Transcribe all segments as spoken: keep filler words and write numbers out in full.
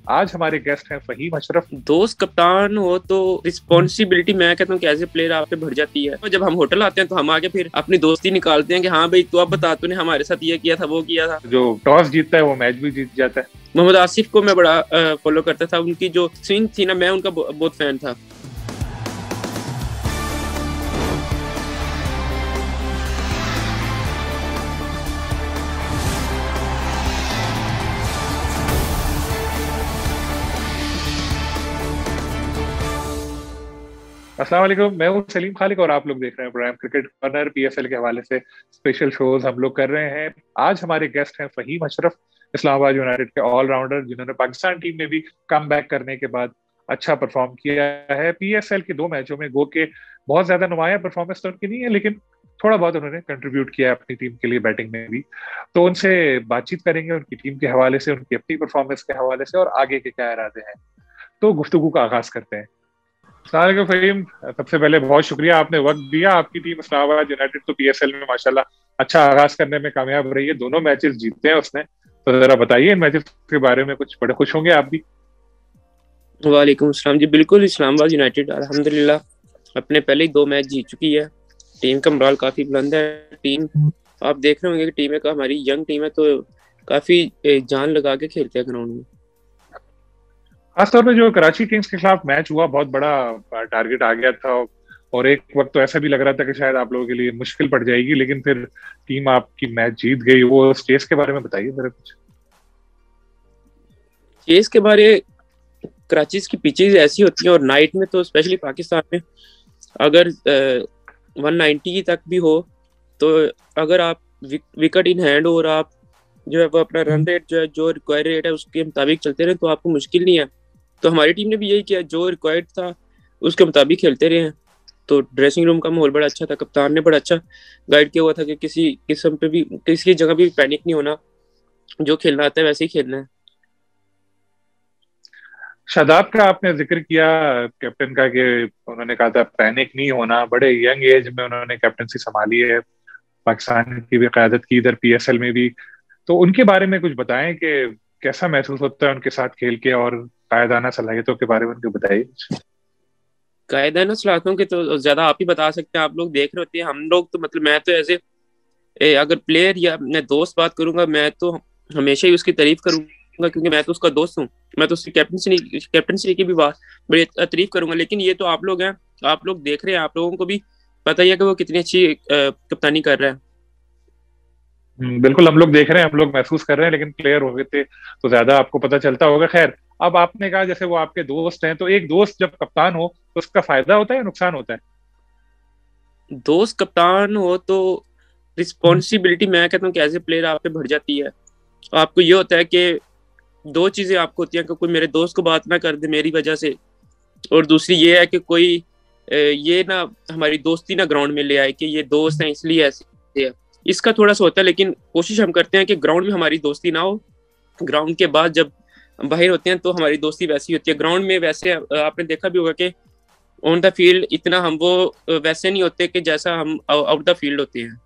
आज हमारे गेस्ट हैं फहीम अशरफ। दोस्त कप्तान हो तो रिस्पॉन्सिबिलिटी मैं कहता हूँ कि एज ए प्लेयर आप पे बढ़ जाती है। तो जब हम होटल आते हैं तो हम आगे फिर अपनी दोस्ती निकालते हैं कि हाँ भाई तू अब बता, तूने हमारे साथ ये किया था, वो किया था। जो टॉस जीतता है वो मैच भी जीत जाता है। मोहम्मद आसिफ को मैं बड़ा फॉलो करता था, उनकी जो स्विंग थी ना, मैं उनका बहुत फैन था। अस्सलाम वालेकुम, मैं हूं सलीम खालिक और आप लोग देख रहे हैं प्रोग्राम क्रिकेट कॉर्नर। पीएसएल के हवाले से स्पेशल शोज हम लोग कर रहे हैं। आज हमारे गेस्ट हैं फहीम अशरफ, इस्लामाबाद यूनाइटेड के ऑलराउंडर, जिन्होंने पाकिस्तान टीम में भी कम बैक करने के बाद अच्छा परफॉर्म किया है। पीएसएल के दो मैचों में गो के बहुत ज्यादा नुमाया परफॉर्मेंस तो उनकी नहीं है, लेकिन थोड़ा बहुत उन्होंने कंट्रीब्यूट किया है अपनी टीम के लिए बैटिंग में भी। तो उनसे बातचीत करेंगे उनकी टीम के हवाले से, उनकी अपनी परफॉर्मेंस के हवाले से और आगे के क्या इरादे हैं। तो गुफ्तगू का आगाज करते हैं। अस्सलाम फहीम, सबसे पहले बहुत शुक्रिया आपने वक्त दिया। आपकी टीम इस्लामाबाद यूनाइटेड तो पीएसएल में माशाल्लाह अच्छा आगाज करने में कामयाब रही है, दोनों मैचेस जीते हैं उसने। तो जरा बताइए इन मैचेस के बारे में, कुछ बड़े खुश होंगे आप भी। वालेकुम अस्सलाम जी, बिल्कुल। इस्लामाबाद यूनाइटेड अल्हम्दुलिल्लाह अपने पहले ही दो मैच जीत चुकी है। टीम का मोराल काफी बुलंद है। टीम आप देख रहे होंगे कि टीम का हमारी यंग टीम है, तो काफी जान लगा के खेलते हैं ग्राउंड में। खासतौर पे जो कराची किंग्स के खिलाफ मैच हुआ, बहुत बड़ा टारगेट आ गया था और एक वक्त तो ऐसा भी लग रहा था कि शायद आप लोगों के लिए मुश्किल पड़ जाएगी, लेकिन फिर टीम आपकी मैच जीत गई। वो स्टेज के बारे में बताइए मेरे कुछ। चेस के बारे, कराची की पिचेस ऐसी होती हैं और नाइट में तो स्पेशली पाकिस्तान में अगर वन नाइंटी तक भी हो तो अगर आप विकेट इन हैंड और आप जो है वो अपना रन रेट जो है जो रिक्वायर्ड रेट है उसके मुताबिक चलते रहे तो आपको मुश्किल नहीं है। तो हमारी टीम ने भी यही किया, जो रिक्वायर्ड था उसके मुताबिक खेलते रहे हैं। तो ड्रेसिंग रूम का माहौल बड़ा अच्छा था, कप्तान ने बड़ा अच्छा गाइड किया हुआ था कि किसी किस्म पे भी किसी जगह भी पैनिक नहीं होना, जो खेलना आता है वैसे ही खेलना है। शादाब का आपने जिक्र किया कैप्टन का, कि उन्होंने कहा था पैनिक नहीं होना। बड़े यंग एज में उन्होंने कैप्टनसी संभाली है, पाकिस्तान की भी क़यादत की, इधर पीएसएल में भी। तो उनके बारे में कुछ बताएं कि कैसा महसूस होता है उनके साथ खेल के, और कायदाना सलाहियतों के बारे में उनको बताइए। कायदाना सलाहियतों के तो ज्यादा आप ही बता सकते हैं, आप लोग देख रहे होते हैं। हम लोग तो मतलब मैं तो ऐसे ए, अगर प्लेयर या मैं दोस्त बात करूंगा, मैं तो हमेशा ही उसकी तारीफ करूंगा क्योंकि मैं तो उसका दोस्त हूँ। मैं तो उसकी कैप्टनसी कैप्टनसी की भी बात बड़ी तारीफ करूंगा। लेकिन ये तो आप लोग हैं, आप लोग देख रहे हैं, आप लोगों को भी पता ही है कि वो कितनी अच्छी कप्तानी कर रहा है। बिल्कुल, हम लोग देख रहे हैं, हम लोग महसूस कर रहे हैं, लेकिन प्लेयर हो गए थे तो ज्यादा आपको पता चलता होगा। खैर, अब आपने कहा जैसे वो आपके दोस्त हैं, तो एक दोस्त जब कप्तान हो तो उसका फायदा होता है या नुकसान होता है? दोस्त कप्तान हो तो रिस्पॉन्सिबिलिटी मैं कहता हूँ कि एज ए प्लेयर आप पे बढ़ जाती है। आपको ये होता है कि दो चीजें आपको होती हैं कि कोई मेरे दोस्त को बात ना कर दे मेरी वजह से, और दूसरी ये है कि कोई ये ना हमारी दोस्ती ना ग्राउंड में ले आए कि ये दोस्त हैं इसलिए ऐसे है। इसका थोड़ा सा होता है, लेकिन कोशिश हम करते हैं कि ग्राउंड में हमारी दोस्ती ना हो। ग्राउंड के बाद जब बाहर होते हैं तो हमारी दोस्ती वैसी होती है। ग्राउंड में वैसे आपने देखा भी होगा कि ऑन द फील्ड इतना हम वो वैसे नहीं होते कि जैसा हम आउट द फील्ड होते हैं।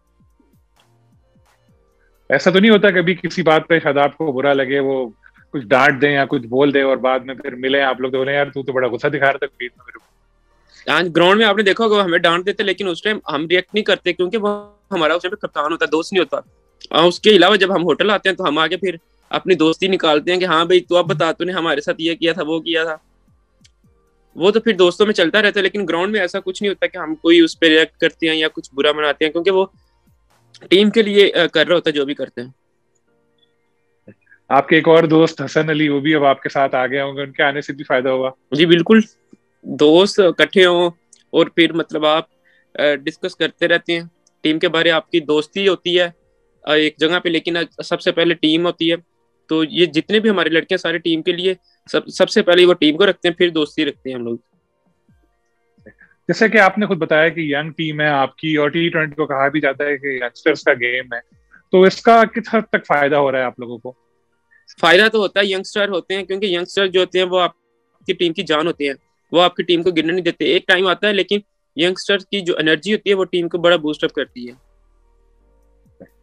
ऐसा तो नहीं होता कभी किसी बात पे शादाब को बुरा लगे, वो कुछ डांट दें या कुछ बोल दें और बाद में फिर मिले आप लोग तो बोले यार तू तो बड़ा गुस्सा दिखा रहा था फील्ड में मेरे को? आज ग्राउंड में आपने देखा होगा हमें डांट देते, लेकिन उस टाइम हम रिएक्ट नहीं करते क्योंकि वो हमारा उस टाइम पे कप्तान होता है, दोस्त नहीं होता। उसके अलावा जब हम होटल आते हैं तो हम आगे फिर अपनी दोस्ती निकालते हैं कि हाँ भाई तू अब बता, तूने हमारे साथ ये किया था, वो किया था। वो तो फिर दोस्तों में चलता रहता है, लेकिन ग्राउंड में ऐसा कुछ नहीं होता कि हम कोई उस पर रिएक्ट करते हैं या कुछ बुरा मनाते हैं, क्योंकि वो टीम के लिए कर रहा होता है जो भी करते हैं। आपके एक और दोस्त हसन अली, वो भी अब आपके साथ आ गए होंगे, उनके आने से भी फायदा हुआ? जी बिल्कुल, दोस्त इकट्ठे हों और फिर मतलब आप डिस्कस करते रहते हैं टीम के बारे। आपकी दोस्ती होती है एक जगह पे, लेकिन सबसे पहले टीम होती है। तो ये जितने भी हमारे लड़के सारे टीम के लिए सब सबसे पहले वो टीम को रखते हैं, फिर दोस्ती रखते हैं हम लोग। जैसे कि आपने खुद बताया कि यंग टीम है आपकी, और टी ट्वेंटी को कहा भी जाता है कि यंगस्टर्स का गेम है, तो इसका किस हद तक फायदा हो रहा है आप लोगों को? फायदा तो होता है, यंगस्टर होते हैं, क्योंकि यंगस्टर जो होते हैं वो आपकी टीम की जान होते हैं। वो आपकी टीम को गिरने नहीं देते। एक टाइम आता है लेकिन यंगस्टर्स की जो एनर्जी होती है वो टीम को बड़ा बूस्टअप करती है।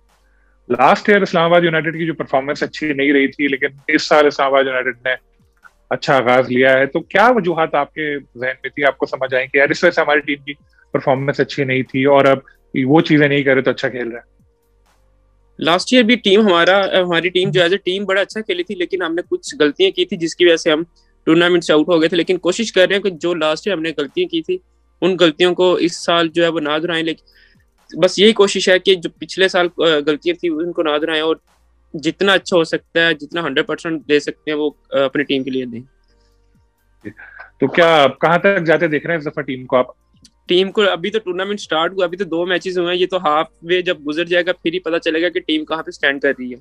लास्ट ईयर इस्लामाबाद यूनाइटेड की जो परफॉर्मेंस अच्छी नहीं रही थी, लेकिन इस साल इस्लामाबाद यूनाइटेड ने अच्छा आगाज लिया है, तो क्या वजूहात आपके जहन में थी, आपको समझ आई कि यार इस वजह से हमारी टीम की परफॉर्मेंस अच्छी नहीं थी और अब वो चीजें नहीं करे तो अच्छा खेल रहा है? लास्ट ईयर भी टीम हमारा हमारी टीम जो एज ए टीम बड़ा अच्छा खेली थी, लेकिन हमने कुछ गलतियां की थी जिसकी वजह से हम टूर्नामेंट से आउट हो गए थे। लेकिन कोशिश कर रहे हैं कि जो लास्ट ईयर हमने गलतियां की थी उन गलतियों को इस साल जो है वो ना दोहराएं। लेकिन बस यही कोशिश है कि जो पिछले साल गलतियां थी उनको ना दोहराएं और जितना अच्छा हो सकता है, जितना हंड्रेड परसेंट दे सकते हैं वो अपनी टीम के लिए दें। तो क्या कहाँ तक जाते देख रहे हैं इस दफा टीम को आप? टीम को अभी तो टूर्नामेंट स्टार्ट हुआ, अभी तो दो मैचेस हुए हैं, ये तो हाफ वे जब गुजर जाएगा फिर ही पता चलेगा कि टीम कहाँ पे स्टैंड कर रही है।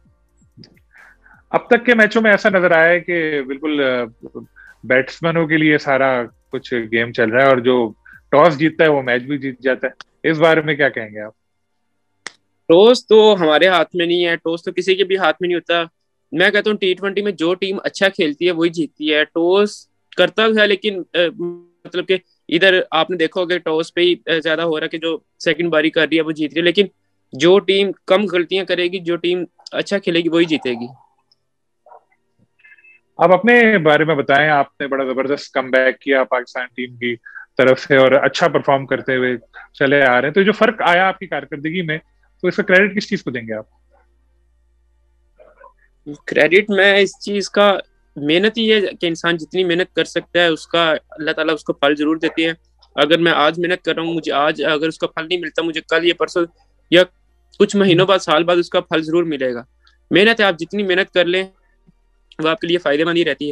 अब तक के मैचों में ऐसा नजर आया है कि बिल्कुल बैट्समैनों के लिए सारा कुछ गेम चल रहा है और जो टॉस जीतता है वो मैच भी जीत जाता है। इस बारे में क्या कहेंगे आप? टॉस तो हमारे हाथ में नहीं है, टॉस तो किसी के भी हाथ में नहीं होता। मैं कहता हूँ टी ट्वेंटी में जो टीम अच्छा खेलती है वही जीतती है। टॉस करता है लेकिन आ, मतलब कि इधर आपने देखा होगा टॉस पे ही ज्यादा हो रहा है कि जो सेकंड बारी कर रही है वो जीत रही है, लेकिन जो टीम कम गलतियां करेगी, जो टीम अच्छा खेलेगी वही जीतेगी। आप अपने बारे में बताएं, आपने बड़ा जबरदस्त कमबैक किया पाकिस्तान टीम की तरफ से और अच्छा परफॉर्म करते हुए चले आ रहे हैं, तो जो फर्क आया आपकी कारकर्दगी में, तो इसका क्रेडिट किस चीज को देंगे आप? क्रेडिट मैं इस चीज का, मेहनत ही है कि इंसान जितनी मेहनत कर सकता है उसका अल्लाह ताला उसको फल जरूर देती है। अगर मैं आज मेहनत कर रहा हूँ, मुझे आज अगर उसका फल नहीं मिलता, मुझे कल या परसों या कुछ महीनों बाद, साल बाद उसका फल जरूर मिलेगा। मेहनत है, आप जितनी मेहनत कर लें वो आपके लिए फायदेमंद ही रहती है।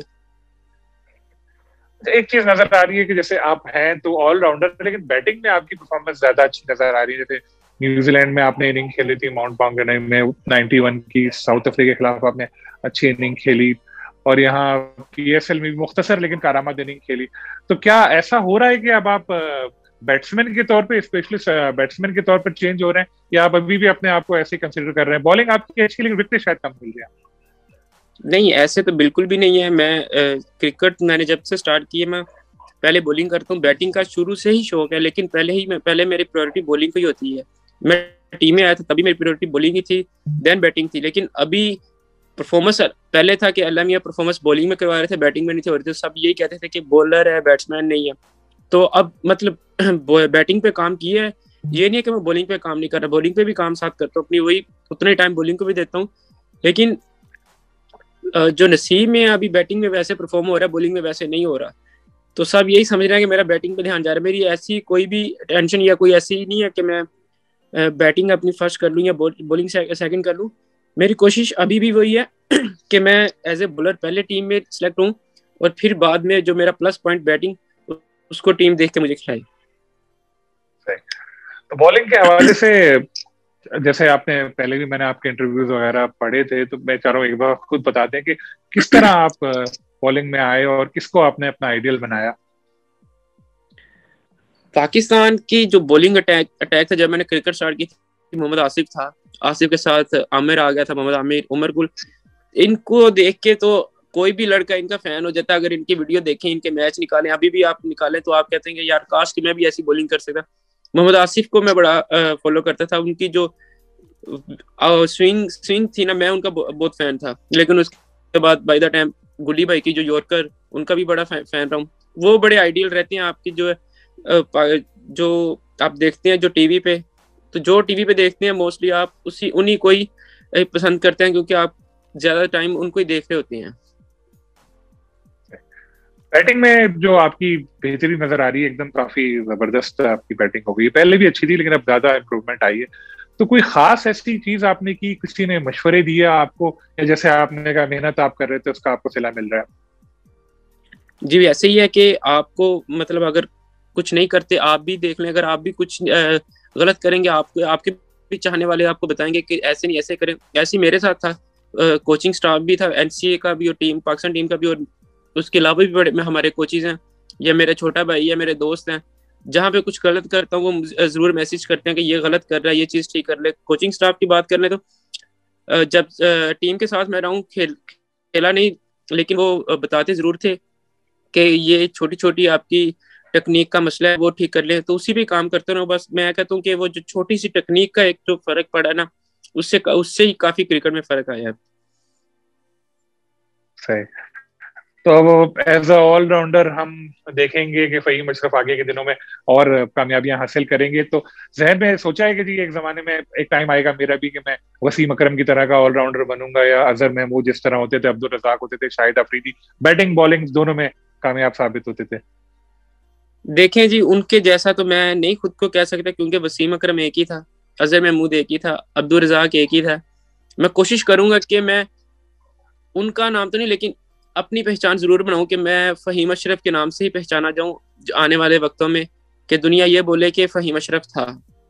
एक चीज नजर आ रही है कि जैसे आप हैं तो ऑलराउंडर, लेकिन बैटिंग में आपकी परफॉर्मेंस ज्यादा अच्छी नजर आ रही है। जैसे न्यूजीलैंड में आपने इनिंग खेली थी माउंट पांगना में इक्यानवे की, साउथ अफ्रीका के खिलाफ आपने अच्छी इनिंग खेली और यहाँ पीएसएल में भी मुख्तसर लेकिन कारामद इनिंग खेली। तो क्या ऐसा हो रहा है कि अब आप बैट्समैन के तौर पे, स्पेशलिस्ट बैट्समैन के तौर पर चेंज हो रहे हैं, या आप अभी भी अपने आप को ऐसे कंसिडर कर रहे हैं? बॉलिंग आपकी अच्छी लेकिन विकेट शायद कम मिल रही है। नहीं, ऐसे तो बिल्कुल भी नहीं है। मैं क्रिकेट मैंने जब से स्टार्ट की है, मैं पहले बॉलिंग करता हूँ। बैटिंग का शुरू से ही शौक है, लेकिन पहले ही मैं पहले मेरी प्रायोरिटी बॉलिंग को ही होती है। मैं टीम में आया था तभी मेरी प्रायोरिटी बॉलिंग ही थी, देन बैटिंग थी। लेकिन अभी परफॉर्मेंस पहले था कि अल्लाह मियां परफॉर्मेंस बॉलिंग में करवा रहे थे, बैटिंग में नहीं थे हो रहे थे। सब यही कहते थे कि बॉलर है, बैट्समैन नहीं है। तो अब मतलब बैटिंग पे काम किया है, ये नहीं है कि मैं बॉलिंग पे काम नहीं कर रहा, बॉलिंग पे भी काम साथ करता हूँ अपनी, वही उतना ही टाइम बॉलिंग को भी देता हूँ। लेकिन जो नसीब में अभी बैटिंग में वैसे परफॉर्म हो रहा है, बॉलिंग में वैसे नहीं हो रहा। तो सब यही समझ रहे हैं कि मेरा बैटिंग पे ध्यान जा रहा है। मेरी ऐसी कोई भी टेंशन या कोई ऐसी नहीं है कि मैं बैटिंग अपनी फर्स्ट कर लूँ या बॉलिंग सेकंड कर लूँ। मेरी कोशिश अभी भी वही है कि मैं एज ए बॉलर पहले टीम में सिलेक्ट हूँ और फिर बाद में जो मेरा प्लस पॉइंट बैटिंग, उसको टीम देख के मुझे खिलाए। तो बॉलिंग के हवाले से, जैसे आपने पहले भी मैंने आपके इंटरव्यूज वगैरह पढ़े थे, तो मैं चाह रहा हूँ एक बार खुद बता दें कि किस तरह आप बॉलिंग में आए और किसको आपने अपना आइडियल बनाया? पाकिस्तान की जो बॉलिंग अटैक अटैक था, जब मैंने क्रिकेट स्टार्ट की थी, मोहम्मद आसिफ था, आसिफ के साथ आमिर आ गया था, मोहम्मद आमिर, उमर गुल। इनको देख के तो कोई भी लड़का इनका फैन हो जाता है। अगर इनकी वीडियो देखें, इनके मैच निकालें, अभी भी आप निकालें, तो आप कहते हैं कि यार काश कि मैं भी ऐसी बॉलिंग कर सकता। मोहम्मद आसिफ को मैं बड़ा फॉलो करता था, उनकी जो स्विंग स्विंग थी ना, मैं उनका बहुत फैन था। लेकिन उसके बाद बाय द टाइम गुली भाई की जो यॉर्कर, उनका भी बड़ा फैन रहा हूँ। वो बड़े आइडियल रहते हैं आपकी, जो जो आप देखते हैं जो टीवी पे, तो जो टीवी पे देखते हैं मोस्टली आप उसी उन्हीं को ही पसंद करते हैं, क्योंकि आप ज्यादा टाइम उनको ही देख रहे होते हैं। बैटिंग में जो आपकी बेहतरी नजर आ रही है, एकदम काफी जबरदस्त आपकी बैटिंग हो गई। पहले भी अच्छी थी लेकिन अब ज्यादा इंप्रूवमेंट आई है। तो कोई खास ऐसी चीज आपने की, किसी ने मशवरे दिए आपको, या जैसे आपने कहा मेहनत आप कर रहे थे उसका आपको सिला मिल रहा है? जी ऐसे ही है कि आपको मतलब अगर कुछ नहीं करते, आप भी देख लें, अगर आप भी कुछ गलत करेंगे, आपको आपके भी चाहने वाले आपको बताएंगे कि ऐसे नहीं ऐसे करें। ऐसे मेरे साथ था, कोचिंग स्टाफ भी था, एनसीए का भी और टीम पाकिस्तान टीम का भी, और उसके अलावा भी बड़े हमारे कोचेज हैं, या मेरे छोटा भाई या मेरे दोस्त हैं। जहाँ पे कुछ गलत करता हूँ वो जरूर मैसेज करते हैं कि ये गलत कर रहा है, ये चीज ठीक कर ले। कोचिंग स्टाफ की बात कर ले तो जब टीम के साथ मैं रहा हूँ, खेल खेला नहीं, लेकिन वो बताते जरूर थे कि ये छोटी छोटी आपकी टेक्निक का मसला है, वो ठीक कर ले, तो उसी पे काम करते रहो। बस मैं कहता हूँ कि वो जो छोटी सी टेक्निक का एक जो फर्क पड़ा ना, उससे उससे ही काफी क्रिकेट में फर्क आया है। सही। तो अब एज अ ऑलराउंडर हम देखेंगे कि फहीम अशरफ आगे के दिनों में और कामयाबियां हासिल करेंगे। तो जहन में सोचा है कि जी एक जमाने में एक टाइम आएगा मेरा भी कि मैं वसीम अकरम की तरह का ऑलराउंडर बनूंगा, या अजहर महमूद जिस तरह होते थे, अब्दुल रजाक होते थे, शाहिद अफरीदी, बैटिंग बॉलिंग दोनों में कामयाब साबित होते थे। देखें जी, उनके जैसा तो मैं नहीं खुद को कह सकता, क्योंकि वसीम अकरम एक ही था, अजहर महमूद एक ही था, अब्दुल रजाक एक ही था। मैं कोशिश करूंगा कि मैं उनका नाम तो नहीं, लेकिन अपनी पहचान जरूर बनाऊं कि मैं फहीम अशरफ के नाम से ही पहचाना जाऊं आने वाले वक्तों में, कि दुनिया ये बोले कि फहीम अशरफ था।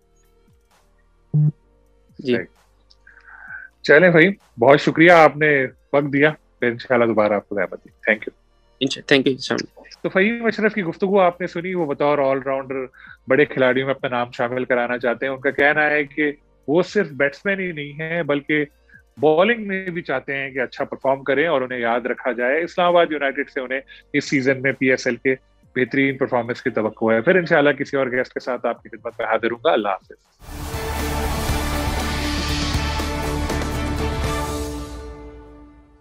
जी चलें भाई, बहुत शुक्रिया, आपने वक्त दिया। फिर इंशाल्लाह दोबारा आपको ज़हमत दी। Thank you thank you. तो फहीम अशरफ की गुफ्तगू आपने सुनी। वो बतौर ऑलराउंडर बड़े खिलाड़ियों में अपना नाम शामिल कराना चाहते हैं। उनका कहना है कि वो सिर्फ बैट्समैन ही नहीं है बल्कि बॉलिंग में भी चाहते हैं कि अच्छा परफॉर्म करें और उन्हें याद रखा जाए। इस्लामाबाद यूनाइटेड से उन्हें इस सीजन में पीएसएल के बेहतरीन परफॉर्मेंस की तवक्को है। फिर इंशाल्लाह किसी और गेस्ट के साथ आपकी खिदमत में हाजिर हूंगा। अल्लाह हाफिज।